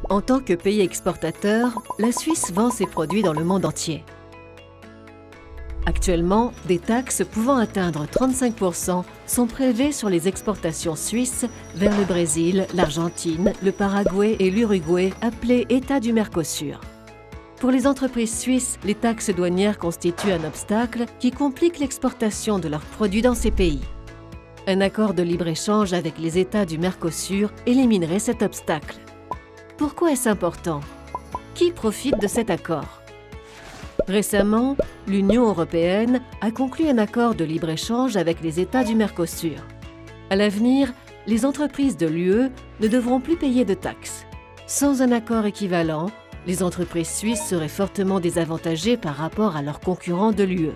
En tant que pays exportateur, la Suisse vend ses produits dans le monde entier. Actuellement, des taxes pouvant atteindre 35% sont prélevées sur les exportations suisses vers le Brésil, l'Argentine, le Paraguay et l'Uruguay, appelés États du Mercosur. Pour les entreprises suisses, les taxes douanières constituent un obstacle qui complique l'exportation de leurs produits dans ces pays. Un accord de libre-échange avec les États du Mercosur éliminerait cet obstacle. Pourquoi est-ce important? Qui profite de cet accord? Récemment, l'Union européenne a conclu un accord de libre-échange avec les États du Mercosur. À l'avenir, les entreprises de l'UE ne devront plus payer de taxes. Sans un accord équivalent, les entreprises suisses seraient fortement désavantagées par rapport à leurs concurrents de l'UE.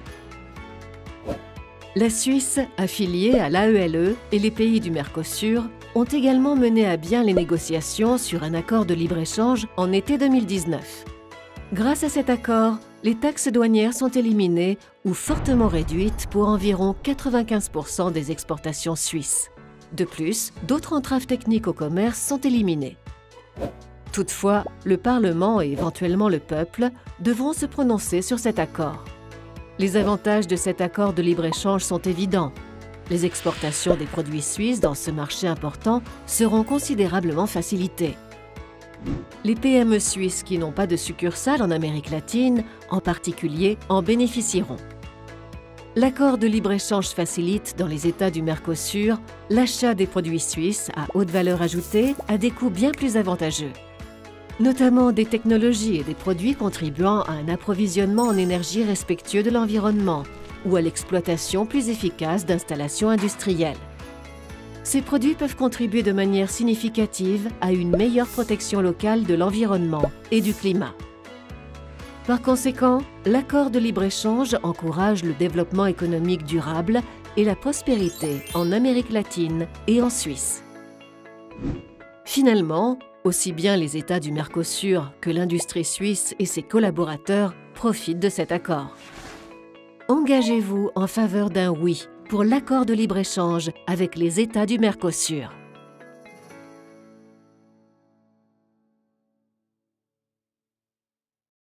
La Suisse, affiliée à l'AELE et les pays du Mercosur, ont également mené à bien les négociations sur un accord de libre-échange en été 2019. Grâce à cet accord, les taxes douanières sont éliminées ou fortement réduites pour environ 95% des exportations suisses. De plus, d'autres entraves techniques au commerce sont éliminées. Toutefois, le Parlement et éventuellement le peuple devront se prononcer sur cet accord. Les avantages de cet accord de libre-échange sont évidents. Les exportations des produits suisses dans ce marché important seront considérablement facilitées. Les PME suisses qui n'ont pas de succursale en Amérique latine, en particulier, en bénéficieront. L'accord de libre-échange facilite, dans les États du Mercosur, l'achat des produits suisses à haute valeur ajoutée à des coûts bien plus avantageux, notamment des technologies et des produits contribuant à un approvisionnement en énergie respectueux de l'environnement ou à l'exploitation plus efficace d'installations industrielles. Ces produits peuvent contribuer de manière significative à une meilleure protection locale de l'environnement et du climat. Par conséquent, l'accord de libre-échange encourage le développement économique durable et la prospérité en Amérique latine et en Suisse. Finalement, aussi bien les États du Mercosur que l'industrie suisse et ses collaborateurs profitent de cet accord. Engagez-vous en faveur d'un oui pour l'accord de libre-échange avec les États du Mercosur.